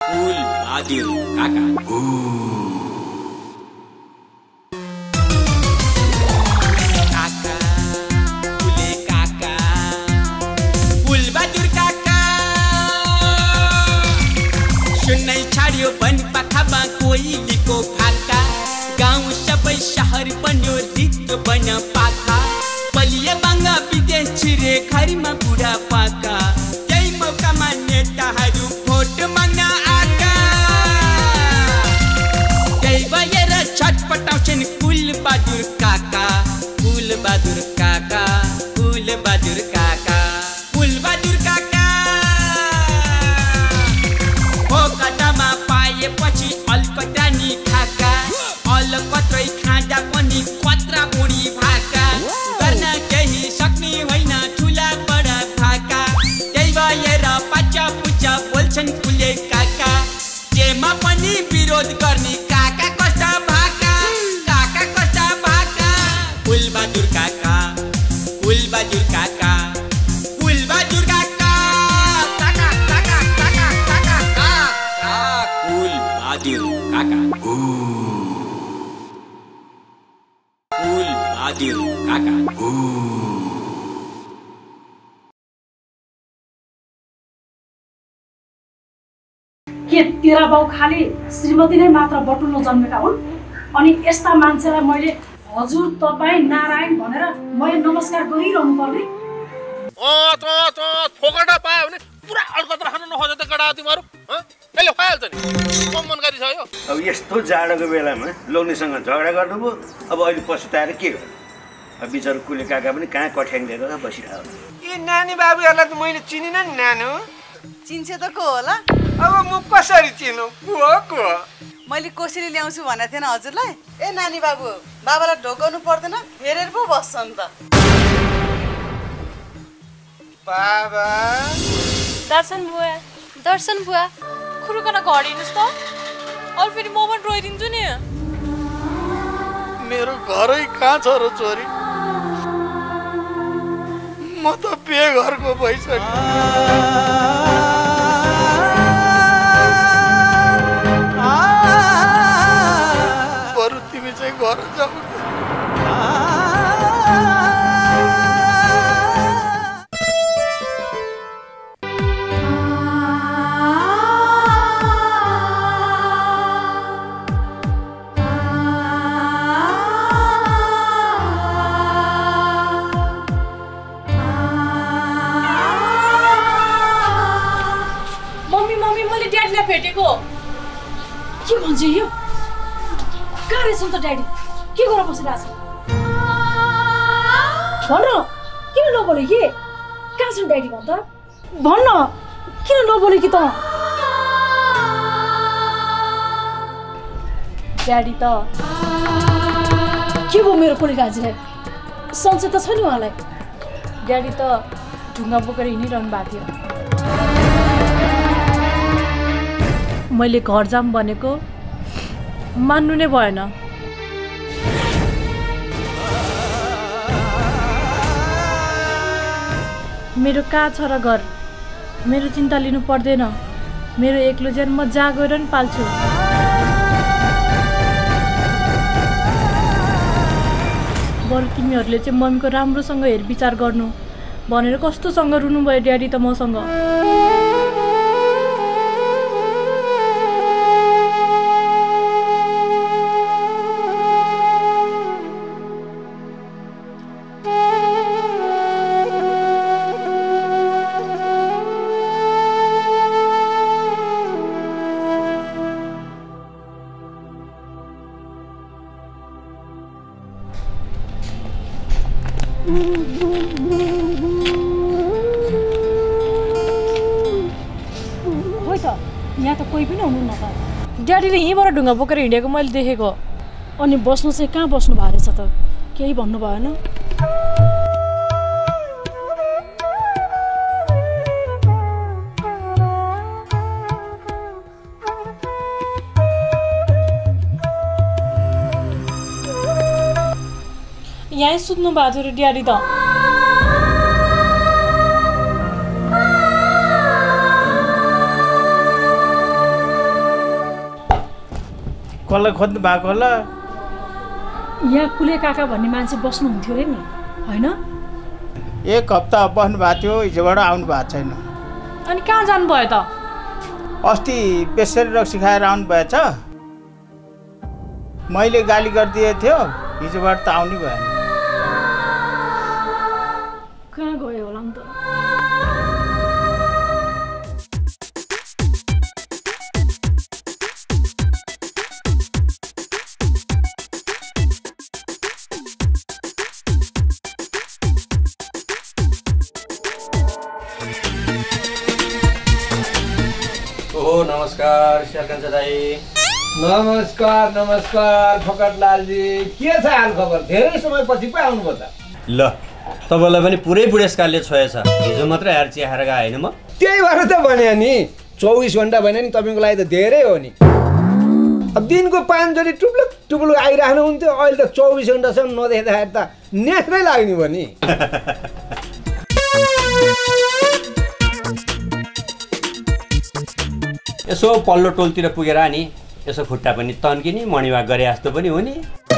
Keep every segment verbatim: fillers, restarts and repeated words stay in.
फूल बहादुर काका। काका फूले काका फूल बहादुर काका सुन्नै छाड्यो वन पाखामा कोइलीको फाका गाउँ सबै शहर बन्यो रित्तो बन पाखा बलिया बाङ्गा विदेश छिरे घरमा बुढा पाका त्यही मौकामा नेताहरू भोट माग्न आका त्यही भएर छटपटाउँछन् फूल बहादुर काका फूल बहादुर काका फूल बहादुर काका फूल बहादुर काका हो कटामा पाएपछि अलकत्रा नि खाका अलकत्रै खाँदा पनि कत्रा बुढी भाका गर्न केही सक्ने होइन ठुला बडा भाका त्यही भएर पाचा पुचा बोल्छन् फुले काका जेमा पनि विरोध गर्ने काका कस्ता भाका काका कस्ता भाका फूल बहादुर काका फूल बहादुर काका फूल बहादुर काका काका काका काका काका काका फूल बहादुर काका फूल बहादुर काका के तेरा बाउ खाली श्रीमती नै मात्र बटुल्न जन्मेका हुन् अनि यस्ता मान्छेलाई मैले हजुर तपाईँ नारायण भनेर मैले नमस्कार गरिरहनु पर्ने अ त त फोकटा पायो भने पुरा अलकत्रा खान नखोजे त गडा तिमीहरु ह यसले खाइहाल्छ नि कमन गरी छ यो अब यस्तो जाडोको बेलामा लोग्नेसँग झगडा गर्नुभयो अब अहिले पछुताएर के गर्नु अब बिचारो कुले काका पनि कहाँ कठ्याङ लिएर बसिरहेको ए नानी बाबुहरुलाई त मैले चिनिन नि नानु चिन्छ त को होला अब म कसरी चिनु को को मैले कोसेली ल्याउँछु भनेको थिएन हजुरलाई ए नानी बाबु बाबालाई ढोकाउनु पर्दैन हेरेर पो बस्छन् त बाबा दर्शन बुवा दर्शन बुवा खुरुकन घडिनुस् त अरु फेरि म पनि रोइदिन्छु नि मेरो घरै कहाँ छ र छोरी म त बेघरको भइसके बरु तिमी चाहिँ घर जाऊ भेटेको के भन्छ यो कहाँ रहेछन् त ड्याडी के गरेर बसिरहेछ भन्न किन नबोले कि कहाँ छन् ड्याडी भन् त भन्न किन नबोले कि त ड्याडी त के भयो मेरो कोली गाजीलाई सन्चै त छ नि उहाँलाई ड्याडी त ढुङ्गा बोकेर हिँडिरहनु भएको थियो मैले घर जाम भनेको मान्नु नै भएन मेरो कहाँ छ र घर मेरो चिन्ता लिनु पर्दैन मेरो एक्लो ज्यान म जहाँ गएर नि पाल्छु बरु तिमीहरूले चाहिँ मम्मीको राम्रोसँग हेरविचार गर्नु भनेर कस्तोसँग रुनु भयो ड्याडी त मसँग यहाँ त कोही पनि हुनुहुन्न त ड्याडीले यहीँबाट ढुङ्गा बोकेर हिँडेको मैले देखेको अनि बस्नु चाहिँ कहाँ बस्नु भएको रहेछ त केही भन्नु भएन यहीँ सुत्नु भएको थियो ड्याडी त कसलाई खोज्नु भएको होला? यहाँ कुले काका भन्ने मान्छे बस्नुहुन्थ्यो अरे नि होइन? एक हप्ता बस्नु भएको थियो, हिजोबाट आउनु भएको छैन। अनि कहाँ जानुभयो त? अस्ति बेसरी रक्सी खाएर आउनु भएछ। मैले गाली गरिदिएको थियो, हिजोबाट त आउनै भएन। कहाँ गयो होला नि त? ओ नमस्कार शेरकान्छा दाई। नमस्कार नमस्कार फकटलालजी, के छ हाल खबर? धेरै समयपछि पो आउनुभयो त। ल तपाईँलाई पनि पुरै बुढेसकालले छोएछ। हिजो मात्रै आएर चिया खाएर गएँ होइन म। त्यही भएर त भने नि चौबिस घन्टा भने नि तपाईँको लागि त धेरै हो नि। अब दिनको पाँचचोटि टुप्लुक टुप्लुक आइरहनु हुन्थ्यो, अहिले त चौबिस घन्टासम्म नदेख्दाखेरि त नेस्रै लाग्ने भयो नि। यसो पल्लो टोलतिर पुगेर नि यसो खुट्टा पनि तन्किने, मर्निङ गरे जस्तो पनि हो नि।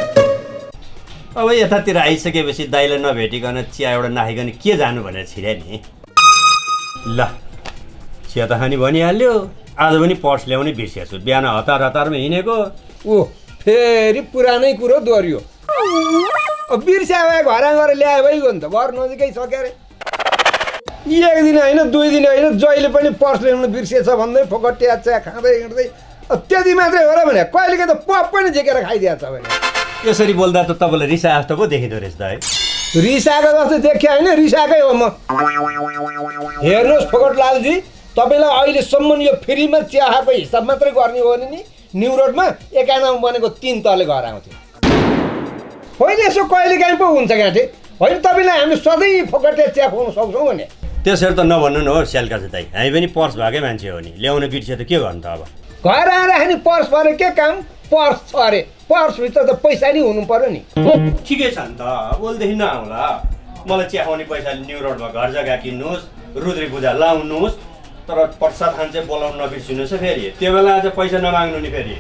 अब यतातिर आइसकेपछि दाइलाई नभेटिकन चिया एउटा नाखिकन के जानु भनेर छिर्या नि। ल चिया त खाने भनिहाल्यो, आज पनि पर्स ल्याउने बिर्सिएको छु। बिहान हतार हतारमा हिँडेको। ओ फेरि पुरानै कुरो दोहोऱ्यो। अब बिर्स्या भए घर गएर ल्याए भइगयो नि त, घर नजिकै छ क्यारे। एक दिन होइन दुई दिन होइन, जहिले पनि पर्स ल्याउनु बिर्सिएछ भन्दै फोकट चिया चिया खाँदै हिँड्दै त्यति मात्रै हो र भने कहिलेकै त पप पनि झिकेर खाइदिएको छ भने। यसरी बोल्दा त तपाईँलाई रिसा जस्तो पो देखिँदो रहेछ त है। रिसाएको जस्तो देखियो होइन, रिसाएकै हो म। हेर्नुहोस् फोकटलालजी, तपाईँलाई अहिलेसम्म यो फ्रीमा चिया खाएको हिसाब मात्रै गर्ने हो भने नि न्यु रोडमा एकानामा बनेको तिन तले घर आउँथ्यो। होइन यसो कहिलेकाहीँ पो हुन्छ गाँठे होइन, तपाईँलाई हामी सधैँ फोकटे चिया खुवाउन सक्छौँ भने। त्यसरी त नभन्नु न हो शेरकान्छा दाइ, हामी पनि पर्स भएकै मान्छे हो नि, ल्याउन बिर्सियो त के गर्नु त अब। घर आएर नि पर्स भरे के काम? पर्स छ अरे, पर्सभित्र त पैसा नि हुनु पर्यो नि। ठिकै छ नि त, बोलदेखि नआउला। मलाई चिया खुवाउने पैसाले न्यु रोडमा घर जग्गा किन्नुहोस्, रुद्री पूजा लाउनुहोस्, तर प्रसाद खान चाहिँ बोलाउनु नबिर्सिनुहोस् है फेरि। त्यो बेला आज पैसा नमाग्नु नि फेरि।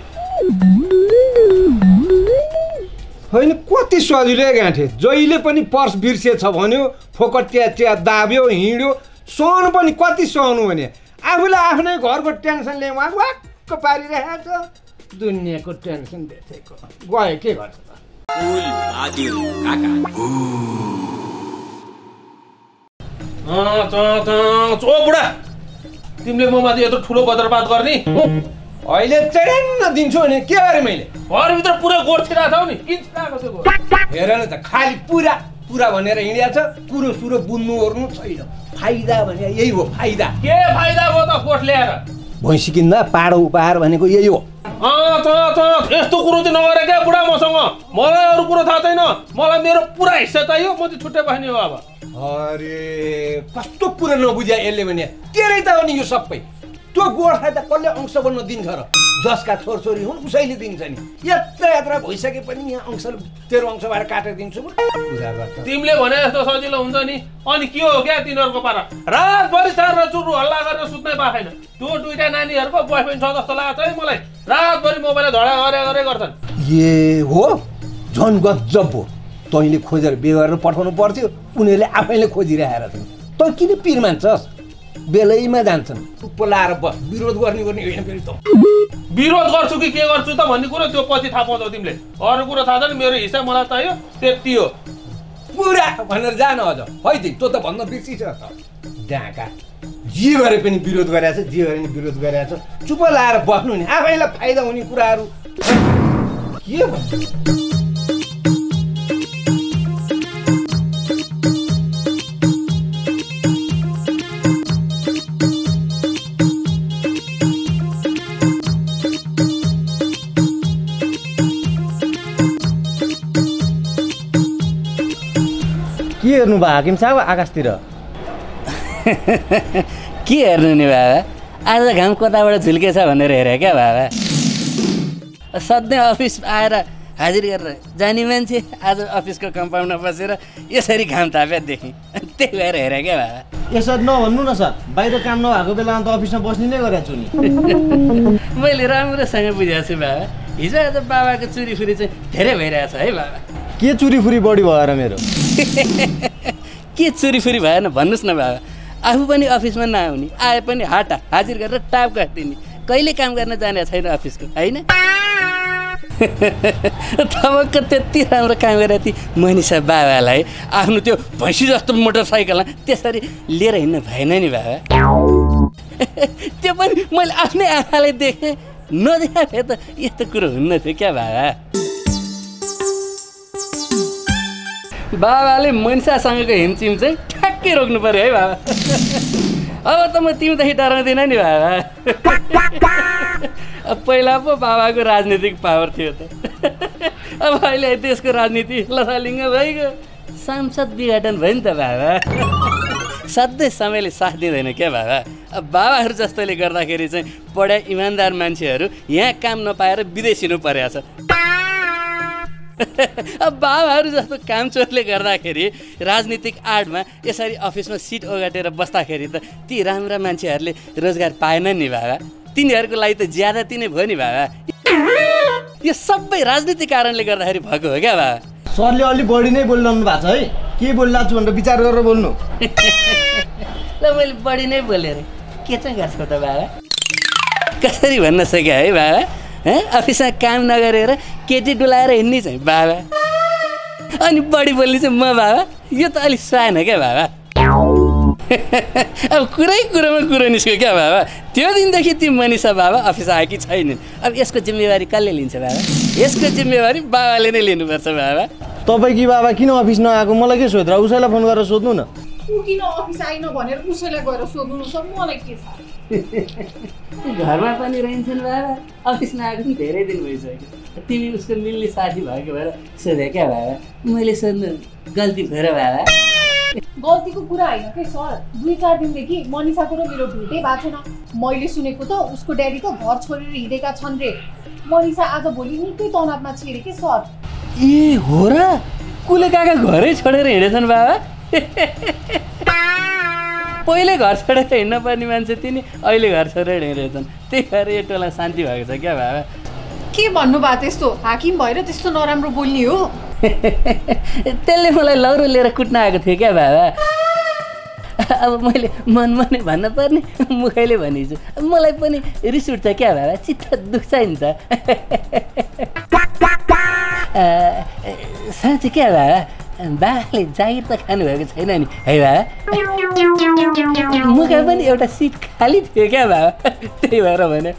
होइन कति सजिलो गाँठे, जहिले पनि पर्स बिर्सिएछ भन्यो, फोकट चिया चिया दाब्यो हिँड्यो, सहनु पनि कति सहनु भने। आफूलाई आफ्नै घरको टेन्सनले उहाँ वाक्क पारिरहेको छ। दुनियाँको टेन्सन देखेको गयो के गर्छ त। ओ बुढा, तिमीले ममाथि यत्रो ठुलो बदरबाद गर्ने? अहिले चढेन्न दिन्छु भने के गरेँ मैले? घरभित्र पुरा गोठिरहेको छौ नि, किन छिराएको त्यो गोठ? हेर न त, खालि पुरा पुरा भनेर हिँडिया छ, कुरो सुरो बुझ्नु ओर्नु छैन। फाइदा भने यही हो, फाइदा। के फाइदा भयो त गोठ ल्याएर? भैँसी किन्दा पाडो उपहार भनेको यही हो। अँ त त यस्तो कुरो चाहिँ नगरे क्या बुढा मसँग। मलाई अरू कुरो थाहा छैन, मलाई मेरो पुरा हिस्सा चाहियो, म चाहिँ छुट्टै बस्ने हो अब। अरे कस्तो कुरो नबुझ्या यसले भने, तेरै त हो नि यो सबै। त्यो गोठलाई त कसले अंश बन्न दिन्छ र? जसका छोरछोरी हुन् उसैले दिन्छ नि। यत्रा यात्रा भइसके पनि यहाँ अंश तेरो अंशबाट काटेर दिन्छु पूजा गर्छ। तिमीले भने जस्तो सजिलो हुन्छ नि? अनि के हो क्या तिनीहरूको पारा? रातभरि चार चुरु हल्ला गरेर सुत्नै पाएन। त्यो दुईटा नानीहरूको बोयफ्रेन्ड छ जस्तो लाग्छ है मलाई। रातभरि मोबाइल झडा गरे गरे गर्छन्। ए हो, झन् गजब हो। तैँले खोजेर बिहे गरेर पठाउनु पर्थ्यो, उनीहरूले आफैले खोजिरहेर छन्। तँ किन पिर मान्छस्? बेलैमा जान्छन्, टुप्पो लाएर बस। विरोध गर्ने गर्ने होइन फेरि त। विरोध गर्छु कि के गर्छु त भन्ने कुरो त्यो पछि थाहा पाउँछौ तिमीले। अरू कुरो थाहा छैन, मेरो हिस्सा मलाई चाहियो त्यति हो। पुरा भनेर जान अझ है त्यो त भन्न बिर्सिछ त। डाँका जे गरे पनि विरोध गरेछ, जे गरे पनि विरोध गरेछ। चुप लाएर बस्नु नि, आफैलाई फाइदा हुने कुराहरू के भन्छ। के हेर्नु भयो हाकिम साहब आकाशतिर? के हेर्नु नि बाबा, आज घाम कताबाट झुल्केछ भनेर हेरे क्या बाबा। सधैँ अफिस आएर हाजिर गरेर जाने मान्छे आज अफिसको कम्पाउन्डमा बसेर यसरी घाम ताप्या देखेँ, त्यही भएर हेरे क्या बाबा। यसरी नभन्नु न सर, बाहिर काम नभएको बेलामा त अफिसमा बस्ने नै गरेको छु नि। मैले राम्रोसँग बुझेको छु बाबा, हिजो आज बाबाको चुरीफुरी चाहिँ धेरै भइरहेछ है बाबा। के चुरीफुरी बढी भएर मेरो? के चुरीफुरी भएन भन्नुहोस् न बाबा। आफू पनि अफिसमा नआउने, आए पनि हाटा हाजिर गरेर टाप काटिदिने, कहिले काम गर्न जाने छैन अफिसको होइन। तपाईँको त्यति राम्रो काम गरेर ती मनिषा बाबालाई आफ्नो त्यो भैँसी जस्तो मोटरसाइकलमा त्यसरी लिएर हिँड्नु भएन नि बाबा। त्यो पनि मैले आफ्नै आँखाले देखेँ, नदेखा भए त यस्तो कुरो हुन्न थियो क्या बाबा। बाबाले मनिषासँगको हिमचिम चाहिँ ठ्याक्कै रोक्नु पर्यो है बाबा। अब त म तिमीदेखि डराउँदिनँ नि बाबा। अब पहिला पो बाबाको राजनीतिक पावर थियो त, अब अहिले देशको राजनीति लथालिङ्ग भइगयो, सांसद विघटन भयो नि त बाबा। सधैँ समयले साथ दिँदैन क्या बाबा। अब बाबाहरू जस्तोले गर्दाखेरि चाहिँ पढाइ इमान्दार मान्छेहरू यहाँ काम नपाएर विदेश हिँड्नु परेको छ। अब बाबाहरू जस्तो कामचोरले गर्दाखेरि राजनीतिक आडमा यसरी अफिसमा सिट ओगटेर बस्दाखेरि त ती राम्रा मान्छेहरूले रोजगार पाएनन् नि बाबा। तिनीहरूको लागि त ज्यादा तिनै भयो नि बाबा। यो सबै राजनीतिक कारणले गर्दाखेरि भएको हो क्या बाबा। सरले अलि बढी नै बोलिरहनु भएको छ है, के बोलिरहेको छु भनेर विचार गरेर बोल्नु। ल मैले बढी नै बोलेर के चाहिँ गर्छौ त बाबा? कसरी भन्न सक्यो है बाबा? अफिसमा काम नगरेर केटी डुलाएर हिँड्ने चाहिँ बाबा, अनि बढी बोल्ने चाहिँ म बाबा। यो त अलिक सानो क्या बाबा। अब कुरै कुरोमा कुरो निस्क्यो क्या बाबा। त्यो दिनदेखि ती मनिषा बाबा अफिस आएकी छैनन्। अब यसको जिम्मेवारी कसले लिन्छ बाबा? यसको जिम्मेवारी बाबाले नै लिनुपर्छ बाबा। तपाईँकी बाबा किन अफिस नआएको मलाई के सोध्रा? उसैलाई फोन गरेर सोध्नु न। ऊ किन अफिस आइन भनेर उसैलाई गएर सोध्नु छ, मलाई के छ। घरमा पनि रहन्छन् बाबा, अफिस नआएको पनि धेरै दिन भइसक्यो। तिमी उसको मिल्ने साथी भएको भएर सोधे क्या बाबा? मैले सोध्नु गल्ती भयो र बाबा? गल्तीको कुरा होइन के सर, दुई चार दिनदेखि मनिषाको र मेरो भेटै भएको छैन। मैले सुनेको त उसको ड्याडी त घर छोडेर हिँडेका छन् रे। मनिषा आज भोलि निकै तनावमा छिरे के सर। ए हो र? कुले काका घरै छोडेर हिँडेछन् बाबा? पहिले घर छोडेर हिँड्न पर्ने मान्छे तिनी अहिले घर छोडेर हिँडेछन्, त्यही भएर यो टोला शान्ति भएको छ क्या बाबा। के भन्नुभयो त्यस्तो? हाकिम भएर त्यस्तो नराम्रो बोल्ने हो? त्यसले मलाई लौरो लिएर कुट्न आएको थियो क्या बाबा। अब मैले मनमा नै भन्न पर्ने, मुखैले भनिछु। मलाई पनि रिस उठ्छ क्या बाबा, चित्त दुख्छ नि त। साँच्चै क्या बाबा, बाबाले जागिर त खानुभएको छैन नि है बाबा? मुखा पनि एउटा सिट खाली थियो क्या बाबा, त्यही भएर भने।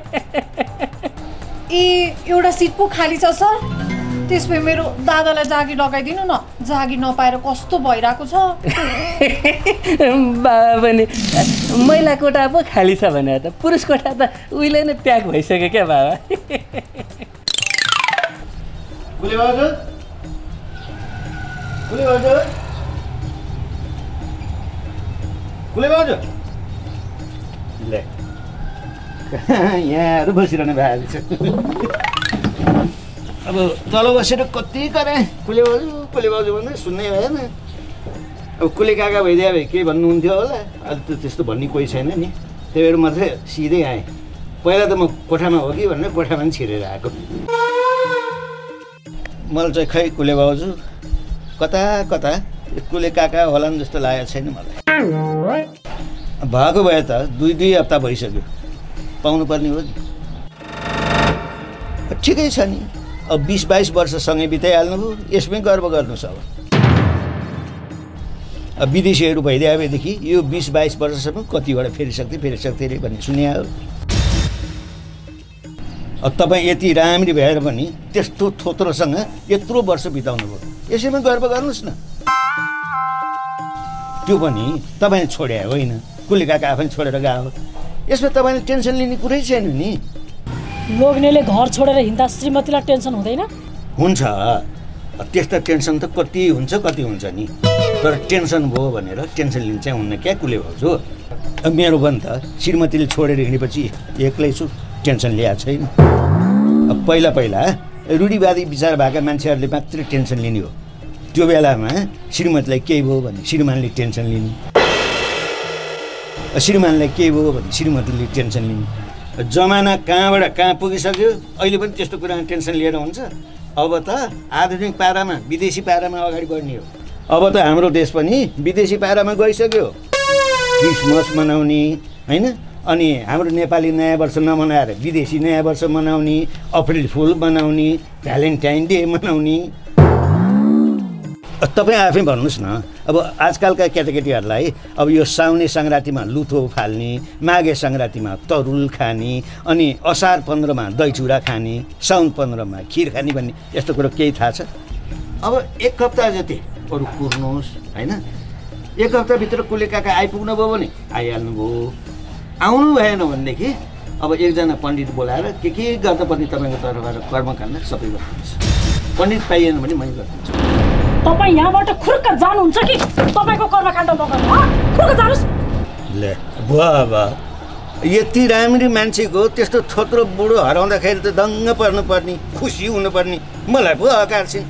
ए एउटा सिट पो खाली छ सर? त्यसपछि मेरो दादालाई जागिर लगाइदिनु न, जागिर नपाएर कस्तो भइरहेको छ। बाबा पनि महिला कोठा पो खाली छ भने त पुरुष कोठा त उहिले नै प्याक भइसक्यो क्या बाबा। कुले बाजु कुले बाजु कुले बाजु ले यहाँहरू बसिरहनु भएको छ। अब तल बसेर कति गरेँ कुले बाजु कुले बाजु भन्दै सुन्नै भएन। अब कुले काका भइदिए भए के भन्नुहुन्थ्यो होला, अहिले त त्यस्तो भन्ने कोही छैन नि, त्यही भएर मात्रै सिधै आएँ। पहिला त म कोठामा हो कि भनेर कोठामा पनि छिरेर आएको। मलाई चाहिँ खै कुले बाजु कता कता कुले काका होलान् जस्तो लागेको छैन मलाई। भएको भए त दुई दुई हप्ता भइसक्यो, पाउनुपर्ने हो नि। ठिकै छ नि, अब बिस बाइस वर्षसँगै बिताइहाल्नुभयो, यसमै गर्व गर्नुहोस्। अब अब विदेशीहरू भइदिए भएदेखि यो बिस बाइस वर्षसम्म कतिवटा फेरिसक्थे फेरिसक्थे अरे भन्ने सुने हो। अब तपाईँ यति राम्री भएर पनि त्यस्तो थोत्रोसँग यत्रो वर्ष बिताउनु भयो, यसैमा गर्व गर्नुहोस् न। त्यो पनि तपाईँले छोडे होइन, कुले काका आफैले छोडेर गयो, यसमा तपाईँले टेन्सन लिने कुरै छैन नि। लोग्नेले घर छोडेर हिँड्दा श्रीमतीलाई टेन्सन हुँदैन? हुन्छ, त्यस्ता टेन्सन त कति हुन्छ कति हुन्छ नि, तर टेन्सन भयो भनेर टेन्सन लिनु चाहिँ हुन्न क्या कुले भाउजू। अब मेरो पनि त श्रीमतीले छोडेर हिँडेपछि एक्लै छु, टेन्सन ल्याएको छैन। अब पहिला पहिला रूढिवादी विचार भएका मान्छेहरूले मात्रै टेन्सन लिने हो। त्यो बेलामा श्रीमतीलाई केही भयो भने श्रीमानले टेन्सन लिने, श्रीमानलाई केही भयो भने श्रीमतीले टेन्सन लिने। जमाना कहाँबाट कहाँ पुगिसक्यो अहिले पनि त्यस्तो कुरामा टेन्सन लिएर हुन्छ अब त आधुनिक पारामा विदेशी पारामा अगाडि बढ्ने हो अब त हाम्रो देश पनि विदेशी पारामा गइसक्यो क्रिसमस मनाउने होइन अनि हाम्रो नेपाली नयाँ वर्ष नमनाएर विदेशी नयाँ वर्ष मनाउने अप्रिल फुल मनाउने भ्यालेन्टाइन डे मनाउने तपाईँ आफै भन्नुहोस् न अब आजकलका केटाकेटीहरूलाई अब यो साउने सङ्क्रान्तिमा लुथो फाल्ने माघे सङ्क्रान्तिमा तरुल खाने अनि असार पन्ध्रमा दही चुरा खाने साउन पन्ध्रमा खिर खाने भन्ने यस्तो कुरो केही थाहा छ अब एक हप्ता जति अरू कुर्नुहोस् होइन एक हप्ताभित्र कुले काका आइपुग्नु भयो भने आइहाल्नु भयो आउनु भएन भनेदेखि अब एकजना पण्डित बोलाएर के के गर्नुपर्ने तपाईँको तर्फबाट कर्मकाण्ड सबै गर्नुहुन्छ पण्डित पाइएन भने मै गरिदिन्छु तपाईँ यहाँबाट खुर्क जानुहुन्छ कि तपाईँको कर्मकाण्ड म गर्नु खुर्क जानुहोस् ले बुवा यति राम्री मान्छेको त्यस्तो थोत्रो बुढो हराउँदाखेरि त दङ्ग पर्नुपर्ने खुसी हुनुपर्ने मलाई पो हकार्छिन्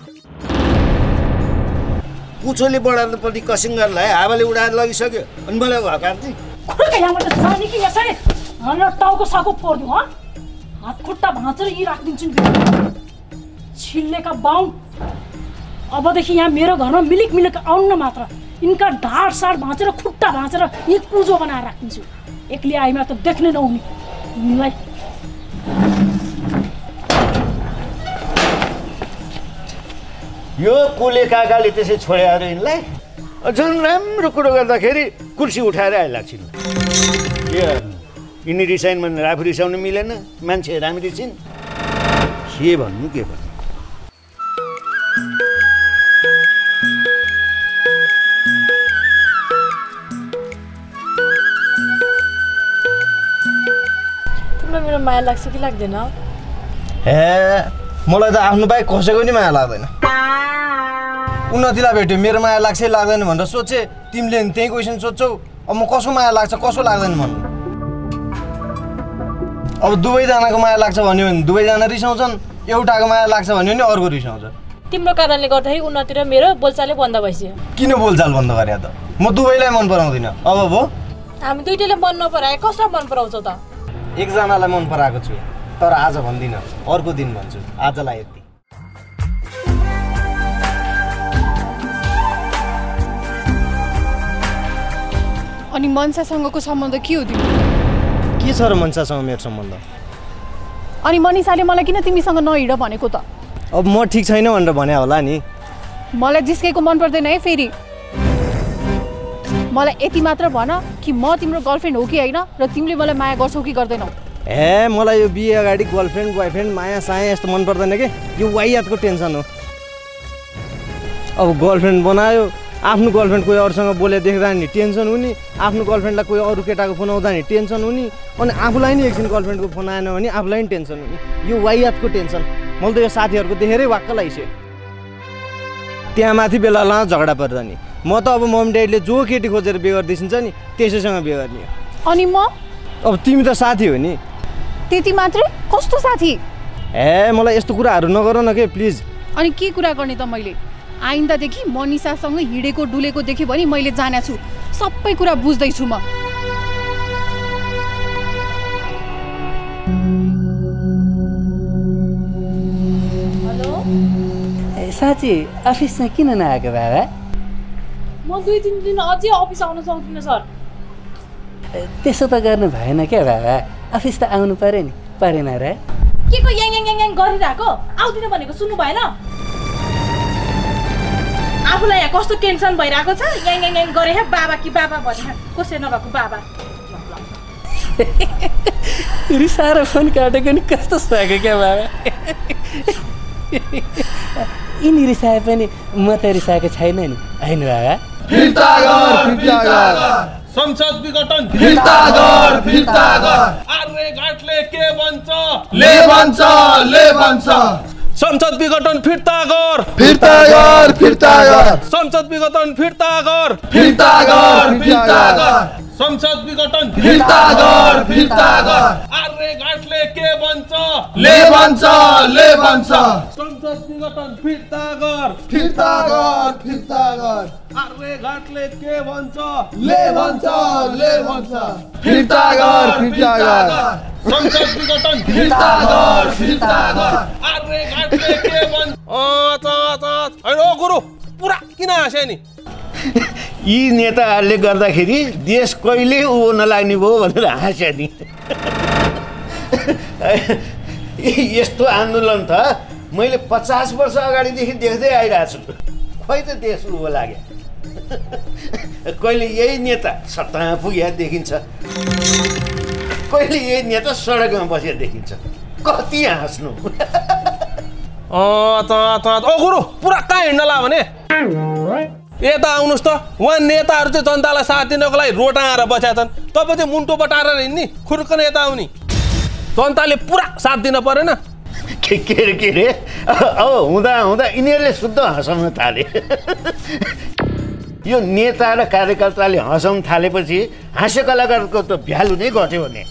पुछोले बढार्नुपर्ने कसिङ्गरलाई हावाले उडाएर लगिसक्यो अनि मलाई हकार्छिन् खुर्क यहाँबाट जाने कि यसरी हाम्रो टाउको साको फोर्दिउँ हँ हात खुट्टा भाँचेर यी राखिदिन्छु नि छिल्लेका बाहुन अबदेखि यहाँ मेरो घरमा मिलिक मिलिक आउनु मात्र यिनका ढाड साड भाँचेर खुट्टा भाँचेर यी कुजो बनाएर राखिदिन्छु एक्लै आइमा त देख्नै नहुने यिनलाई यो कुले काकाले त्यसै छोड्याएर यिनलाई झन् राम्रो कुरो गर्दाखेरि कुर्सी उठाएर आइलाग्छिन् यिनी रिसाइन भनेर आफू रिसाउनु मिलेन मान्छे राम्री छिन् के भन्नु के भन्नु मेरो माया लाग्छ कि लाग्दैन हे मलाई त आफ्नो बाइक कसैको नि माया लाग्दैन उन्नतिलाई भेट्यो मेरो माया लाग्छ लाग्दैन भनेर सोचे तिमीले त्यही क्वेसन सोध्छौ अब म कसो माया लाग्छ कसो लाग्दैन भन्नु अब दुवैजनाको माया लाग्छ भन्यो भने दुवैजना रिसाउँछन् एउटाको माया लाग्छ भन्यो भने अर्को रिसाउँछ तिम्रो कारणले गर्दाखेरि उन्नति र मेरो बोलचालै बन्द भइसक्यो किन बोलचाल बन्द गरे त म दुवैलाई मन पराउँदिनँ अब भो हामी दुईटैले मन नपराए कसलाई मन पराउँछौ त एकजनालाई मन पराएको छु तर आज भन्दिनँ अर्को दिन भन्छु आजलाई यति अनि मनसासँगको सम्बन्ध के हो तिम्रो के छ र मनसासँग मेरो सम्बन्ध अनि मनिषाले मलाई किन तिमीसँग नहिँड भनेको त अब म ठिक छैन भनेर भने होला नि मलाई जिस्केको मन पर्दैन है फेरि मलाई यति मात्र भन कि म तिम्रो गर्लफ्रेन्ड हो कि होइन र तिमीले मलाई माया गर्छौ कि गर्दैनौ ए मलाई यो बिहे अगाडि गर्लफ्रेन्ड बोयफ्रेन्ड माया साया यस्तो मन पर्दैन के यो वाइयातको टेन्सन हो अब गर्लफ्रेन्ड बनायो आफ्नो गर्लफ्रेन्ड कोही अरूसँग बोले देख्दा नि टेन्सन हुने आफ्नो गर्लफ्रेन्डलाई कोही अरू केटाको फोन आउँदा नि टेन्सन हुने अनि आफूलाई नि एकछिन गर्लफ्रेन्डको फोन आएन भने आफूलाई नि टेन्सन हुने यो वाइयातको टेन्सन मैले त यो साथीहरूको देखेरै वाक्क लगाइसक्यो त्यहाँ माथि बेला ला झगडा पर्दा नि म त अब मम्मी ड्याडीले जो केटी खोजेर बिहे गरिदिन्छ नि त्यसैसँग बिहे गर्ने हो अनि म अब तिमी त साथी हो नि त्यति मात्रै कस्तो साथी ए मलाई यस्तो कुराहरू नगर न के प्लिज अनि के कुरा गर्ने त मैले आइन्दादेखि मनिषासँग हिँडेको डुलेको देखेँ भने मैले जाने छु सबै कुरा बुझ्दैछु म हेलो साँच्ची अफिसमा किन नआएको बाबा म दुई तिन दिन अझै अफिस आउन सक्दिनँ सर त्यसो त गर्नु भएन क्या बाबा अफिस त आउनु पर्यो नि परेन र के को याङ याङ याङ गरिरहेको आउँदिन भनेको सुन्नु भएन आफूलाई यहाँ कस्तो टेन्सन भइरहेको छ याङ याङ याङ गरे बाबा कि बाबा भने कसै नभएको बाबा रिसाएर फोन काटेको नि कस्तो सुहाएको क्या बाबा यिनी रिसाए पनि म त रिसाएको छैन नि होइन बाबा फिर्ता गर फिर्ता गर संसद विघटन फिर्ता गर फिर्ता गर आर्य घाटले के भन्छ ले भन्छ ले भन्छ संसद विघटन फिर्ता गर फिर्ता गर फिर्ता गर संसद विघटन फिर्ता गर फिर्ता गर फिर्ता गर संसद विघटन फिर्ता गर फिर्ता गर आर्य घाटले के भन्छ ले भन्छ ले भन्छ संसद विघटन फिर्ता गर फिर्ता गर फिर्ता गर अरे घाटले के भन्छ ले भन्छ ले भन्छ फिर्ता गर फिर्ता गर संसद विघटन फिर्ता गर फिर्ता गर अरे घाटले के भन्छ अ त त हैन ओ गुरु पुरा किन हाँस्यो नि यी नेताहरूले गर्दाखेरि देश कहिले उँभो नलाग्ने भयो भनेर हाँस्यो नि यस्तो आन्दोलन त मैले पचास वर्ष अगाडिदेखि देख्दै आइरहेको छु खोइ त देश उँभो लाग्यो कहिले यही नेता सत्तामा पुगे देखिन्छ कहिले यही नेता सडकमा बसेर देखिन्छ कति हाँस्नु अ त त ओ गुरु पुरा कहाँ हिँड्न ला भने यता आउनुहोस् त उहाँ नेताहरू चाहिँ जनतालाई साथ दिनको लागि रोटाएर बसेका छन् तपाईँ चाहिँ मुन्टो बटाएर हिँड्ने खुर्कन यता आउने जनताले पुरा साथ दिन परेन के के अरे के अरे अब हुँदा हुँदा यिनीहरूले शुद्ध हँसाउन थाले यो नेता र कार्यकर्ताले हँसाउन थालेपछि हाँस्य कलाकारको त भ्यालु नै घट्यो भने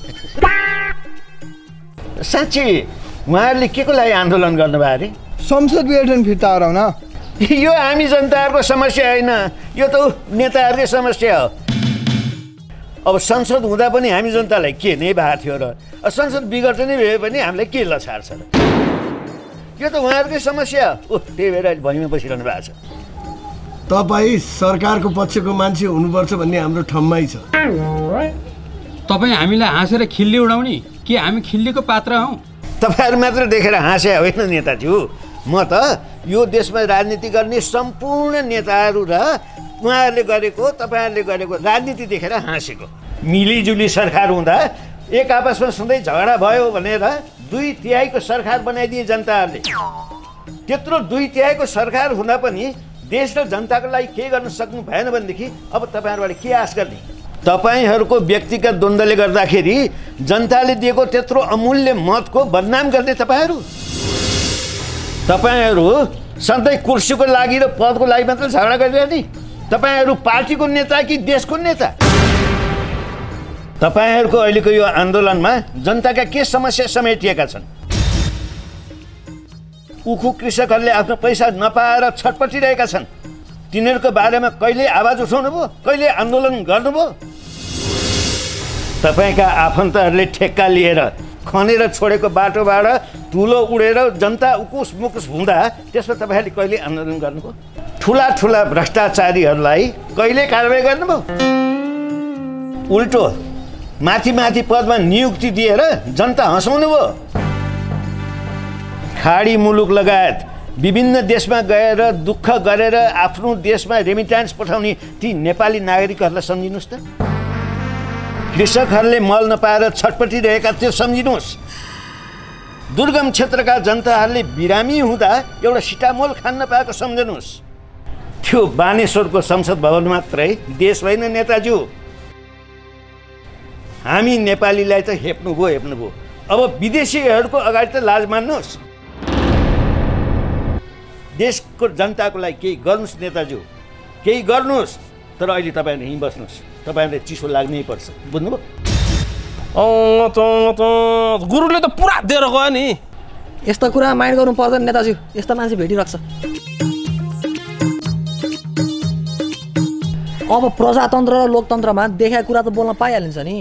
साँच्ची उहाँहरूले के को लागि आन्दोलन गर्नुभयो अरे संसद विघटन फिर्ता गराउन यो हामी जनताहरूको समस्या होइन यो त नेताहरूकै समस्या हो अब संसद हुँदा पनि हामी जनतालाई के नै भएको थियो र संसद विघटनै भए पनि हामीलाई के लछार छ र यो त उहाँहरूकै समस्या हो त्यही भएर अहिले भैँमा बसिरहनु भएको छ तपाईँ सरकारको पक्षको मान्छे हुनुपर्छ भन्ने हाम्रो ठम्मै छ तपाईँ हामीलाई हाँसेर खिल्ली उडाउने के हामी खिल्लीको पात्र हौ तपाईँहरू मात्र देखेर हाँसे होइन नेताज्यू म त यो देशमा राजनीति गर्ने सम्पूर्ण नेताहरू र उहाँहरूले गरेको तपाईँहरूले गरेको राजनीति देखेर हाँसेको मिलिजुली सरकार हुँदा एक आपसमा सधैँ झगडा भयो भनेर दुई तिहाईको सरकार बनाइदिए जनताहरूले त्यत्रो दुई तिहाईको सरकार हुँदा पनि देश र जनताको लागि के गर्न सक्नु भएन भनेदेखि अब तपाईँहरूबाट के आश गर्ने तपाईँहरूको व्यक्तिगत द्वन्द्वले गर्दाखेरि जनताले दिएको त्यत्रो अमूल्य मतको बदनाम गर्ने तपाईँहरू तपाईँहरू सधैँ कुर्सीको लागि र पदको लागि मात्र झगडा गरिरहने तपाईँहरू पार्टीको नेता कि देशको नेता तपाईँहरूको अहिलेको यो आन्दोलनमा जनताका के समस्या समेटिएका छन् उखु कृषकहरूले आफ्नो पैसा नपाएर छटपटिरहेका छन् तिनीहरूको बारेमा कहिले आवाज उठाउनु भयो कहिले आन्दोलन गर्नुभयो तपाईँका आफन्तहरूले ठेक्का लिएर खनेर छोडेको बाटोबाट धुलो उडेर जनता उकुस मुकुस हुँदा त्यसमा तपाईँहरूले कहिले आन्दोलन गर्नुभयो ठुला ठुला भ्रष्टाचारीहरूलाई कहिले कारवाही गर्नुभयो उल्टो माथि माथि पदमा नियुक्ति दिएर जनता हँसाउनु भयो खाडी मुलुक लगायत विभिन्न देशमा गएर दुःख गरेर आफ्नो देशमा रेमिट्यान्स पठाउने ती नेपाली नागरिकहरूलाई सम्झिनुहोस् त कृषकहरूले मल नपाएर छटपटिरहेका त्यो सम्झिनुहोस् दुर्गम क्षेत्रका जनताहरूले बिरामी हुँदा एउटा सिटामोल खान नपाएको सम्झनुहोस् त्यो बानेश्वरको संसद भवन मात्रै देश होइन नेताज्यू हामी नेपालीलाई त हेप्नुभयो हेप्नुभयो अब विदेशीहरूको अगाडि त लाज मान्नुहोस् देशको जनताको लागि केही गर्नुहोस् नेताज्यू केही गर्नुहोस् तर अहिले तपाईँहरूले यहीँ बस्नुहोस् तपाईँहरूले चिसो लाग्नै पर्छ बुझ्नुभयो गुरुले त पुरा दिएर गयो नि यस्ता कुरा माइन्ड गर्नु पर्दैन नेताज्यू यस्ता मान्छे भेटिरहेको छ अब प्रजातन्त्र र लोकतन्त्रमा देखाएको कुरा त बोल्न पाइहालिन्छ नि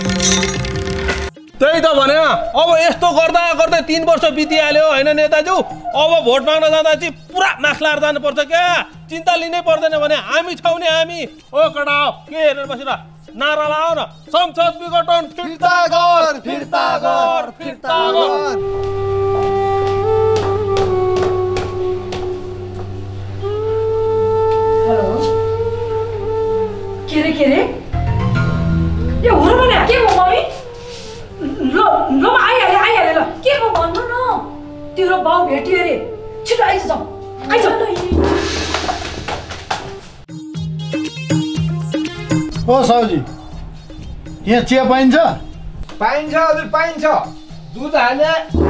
त्यही त भने अब यस्तो गर्दा गर्दै तीन वर्ष बितिहाल्यो होइन नेताज्यू अब भोट माग्न जाँदा चाहिँ पुरा मार्क्स लाएर जानुपर्छ क्या चिन्ता लिनै पर्दैन भने हामी छौँ नि हामी ओ केटा के हेरेर बसेर नारा लाओ न संसद विघटन फिर्ता गर फिर्ता गर फिर्ता गर हेलो के रे के रे यो हो र भने के हो मम्मी ल ल आइहाले आइहाले ल के पो भन्नु न तेरो बाउ भेटियो रे छिटो आइज जाऊ आइज हो साउजी यहाँ चिया पाइन्छ पाइन्छ हजुर पाइन्छ दुध हाले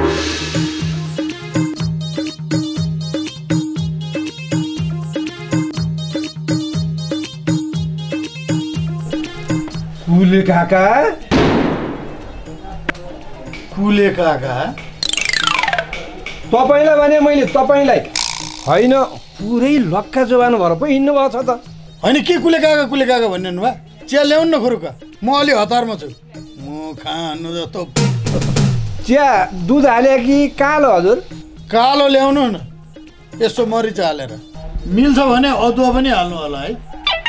कुले काका कुले काका तपाईँलाई भने मैले तपाईँलाई होइन पुरै लक्का जोबान भएर पो हिँड्नु भएको छ त होइन के कुले काका कुले काका भन्नु भा चिया ल्याउनु न खुरुका म अलि हतारमा छु म खानु जस्तो चिया दुध हाले कि कालो हजुर कालो ल्याउनु न यसो मरिच हालेर मिल्छ भने अदुवा पनि हाल्नु होला है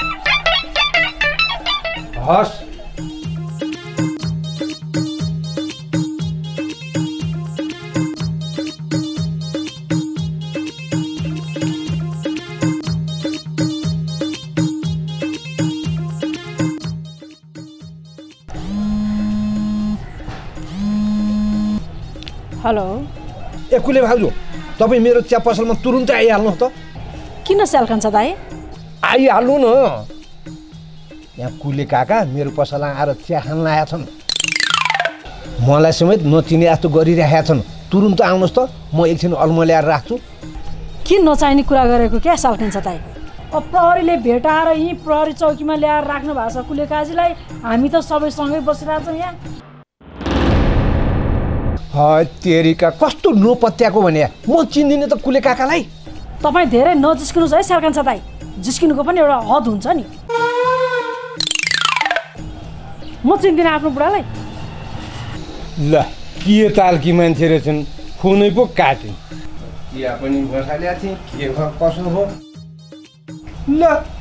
हस् हेलो ए कुले भाउजू तपाईँ मेरो चिया पसलमा तुरुन्तै आइहाल्नु त किन स्याल खान्छ दाइ आइहाल्नु न यहाँ कुले काका मेरो पसलमा आएर चिया खान आएका छन् मलाई समेत नचिने जस्तो गरिरहेका छन् तुरुन्त आउनुहोस् त म एकछिन अलम ल्याएर राख्छु किन नचाहिने कुरा गरेको क्या स्याल खान्छ दाइ अब प्रहरीले भेटाएर यहीँ प्रहरी चौकीमा ल्याएर राख्नु भएको छ कुले काजीलाई हामी त सबै सँगै बसिरहेछौँ यहाँ तेरिका कस्तो नोपत्याको भने म चिन्दिनँ त कुले काकालाई तपाईँ धेरै नजिस्किनुहोस् है स्याल खान्छ दाइ जिस्किनुको पनि एउटा हद हुन्छ नि म चिन्दिनँ आफ्नो बुढालाई ल के तालकी मान्छे रहेछन् फोनै पो काटे चिया पनि बसाल्या थिएँ के भयो कसो भयो ल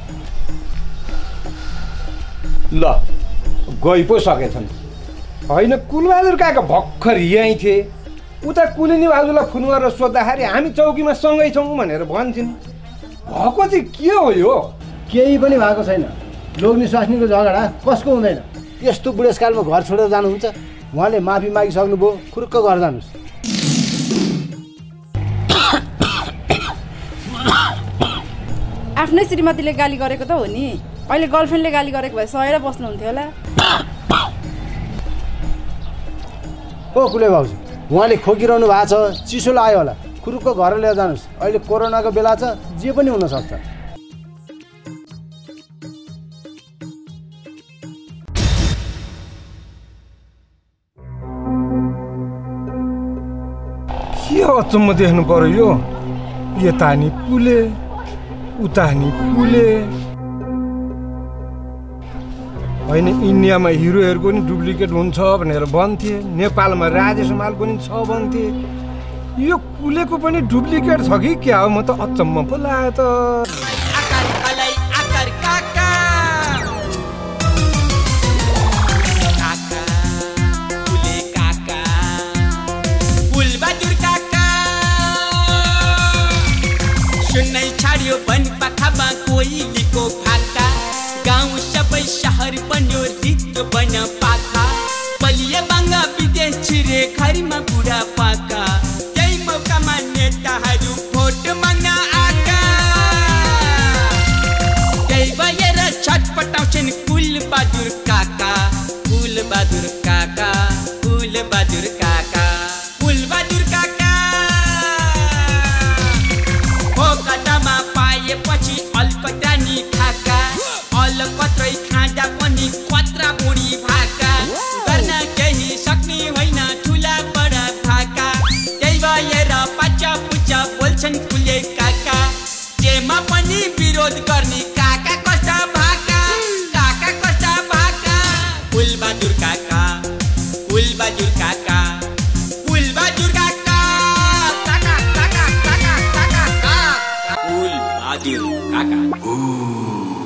ल गइ पो सकेछन् होइन कुलबहादुर काका भर्खर यहीँ थिए उता कुलिनी बाजुलाई फोन गरेर सोद्धाखेरि हामी चौकीमा सँगै छौँ भनेर भन्छन् भएको चाहिँ के हो यो केही पनि भएको छैन लोग्ने स्वास्नीको झगडा कसको हुँदैन यस्तो बुढेसकालमा घर छोडेर जानुहुन्छ उहाँले माफी मागिसक्नुभयो खुरुक्क घर जानुहोस् आफ्नै श्रीमतीले गाली गरेको त हो नि अहिले गर्लफ्रेन्डले गाली गरेको भए सहेर बस्नुहुन्थ्यो होला ओ कुले भाउजू उहाँले खोकिरहनु भएको छ चिसो लाग्यो होला खुरुक्क घर लिएर जानुहोस् अहिले कोरोनाको बेला छ जे पनि हुनसक्छ के अचम्म देख्नु पर्यो यो यता नि कुले उता नि कुले होइन इन्डियामा हिरोहरूको नि डुप्लिकेट हुन्छ भनेर भन्थे नेपालमा राजेश हमालको नि छ भन्थे यो कुलेको पनि डुप्लिकेट छ कि क्या हो म त अचम्म पो लाग्यो त छाड्यो बन पाखामा कोइलीको फाटा गाउँ सबै शहर बन्यो रित्तो बन पाखा बलिया बाङ्गा विदेश छिरे घरमा बुढा पाका त्यही मौकामा नेताहरू भोट माग्न आका त्यही भएर छटपटाउँछन् कुलबहादुर काका कुलबहादुर काका कुलबहादुर काका कुलबहादुर काका पछि अलकत्रानी खाका अलकत्रै खाँदा पनि कत्रा बुढी भाका गर्न केही सक्ने होइन ठुला बडा भाका त्यही भएर पाचा पुचा बोल्छन् कुले काका जेमा पनि विरोध गर्ने काका कस्ता भाका काका कस्ता भाका कुलबहादुर काका कुलबहादुर काका कुलबहादुर काका काका काका काका काका कुलबहादुर काका